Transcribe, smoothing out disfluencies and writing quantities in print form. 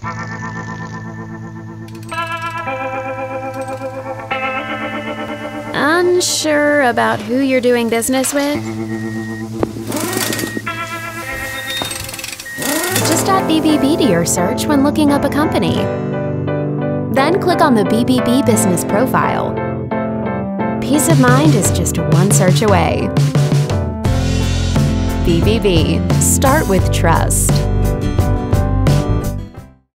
Unsure about who you're doing business with? Just add BBB to your search when looking up a company. Then click on the BBB business profile. Peace of mind is just one search away. BBB. Start with trust.